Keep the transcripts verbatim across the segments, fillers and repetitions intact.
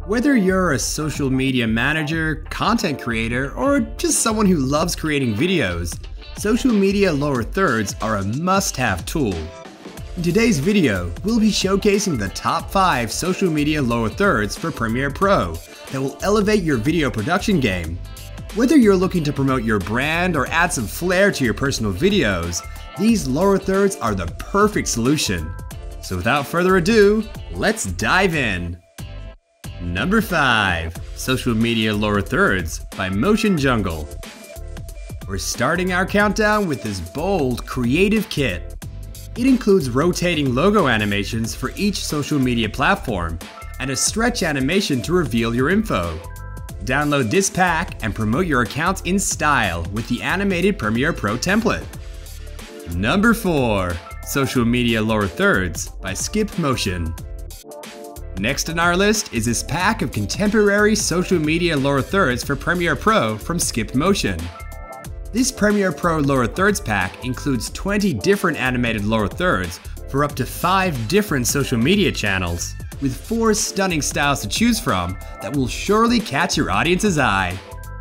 Whether you're a social media manager, content creator, or just someone who loves creating videos, social media lower thirds are a must-have tool. In today's video, we'll be showcasing the top five social media lower thirds for Premiere Pro that will elevate your video production game. Whether you're looking to promote your brand or add some flair to your personal videos, these lower thirds are the perfect solution. So without further ado, let's dive in. Number five. Social Media Lower Thirds by Motion Jungle. We're starting our countdown with this bold, creative kit. It includes rotating logo animations for each social media platform and a stretch animation to reveal your info. Download this pack and promote your accounts in style with the animated Premiere Pro template. Number four. Social Media Lower Thirds by Skip Motion. Next on our list is this pack of contemporary social media lower thirds for Premiere Pro from Skip Motion. This Premiere Pro lower thirds pack includes twenty different animated lower thirds for up to five different social media channels, with four stunning styles to choose from that will surely catch your audience's eye.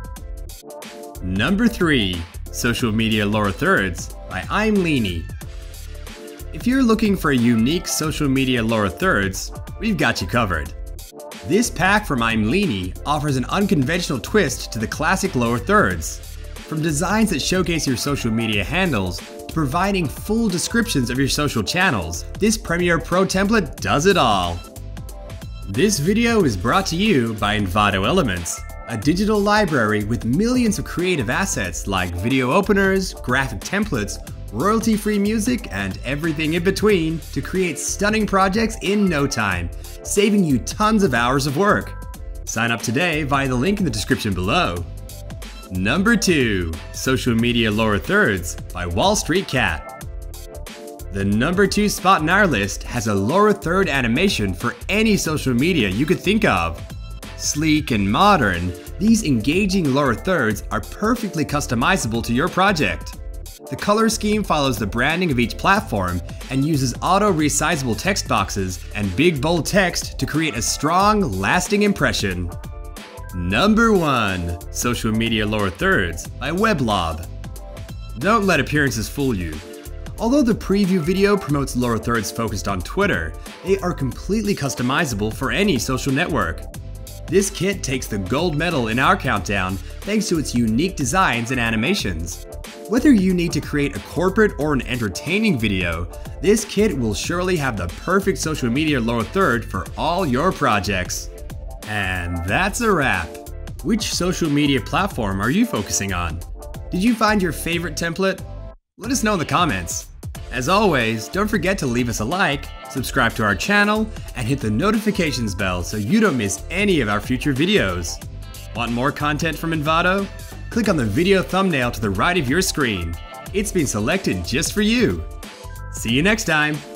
Number three. Social Media Lower Thirds by I'm Leany. If you're looking for unique social media lower thirds, we've got you covered. This pack from I'm Leany offers an unconventional twist to the classic lower thirds. From designs that showcase your social media handles to providing full descriptions of your social channels, this Premiere Pro template does it all. This video is brought to you by Envato Elements, a digital library with millions of creative assets like video openers, graphic templates, royalty-free music, and everything in between to create stunning projects in no time, saving you tons of hours of work. Sign up today via the link in the description below. Number two. Social Media Lower Thirds by Wall Street Cat. The number two spot in our list has a lower third animation for any social media you could think of. Sleek and modern, these engaging lower thirds are perfectly customizable to your project. The color scheme follows the branding of each platform and uses auto-resizable text boxes and big bold text to create a strong, lasting impression. Number one. Social Media Lower Thirds by Weblob. Don't let appearances fool you. Although the preview video promotes lower thirds focused on Twitter, they are completely customizable for any social network. This kit takes the gold medal in our countdown thanks to its unique designs and animations. Whether you need to create a corporate or an entertaining video, this kit will surely have the perfect social media lower third for all your projects. And that's a wrap. Which social media platform are you focusing on? Did you find your favorite template? Let us know in the comments. As always, don't forget to leave us a like, subscribe to our channel, and hit the notifications bell so you don't miss any of our future videos. Want more content from Envato? Click on the video thumbnail to the right of your screen. It's been selected just for you. See you next time!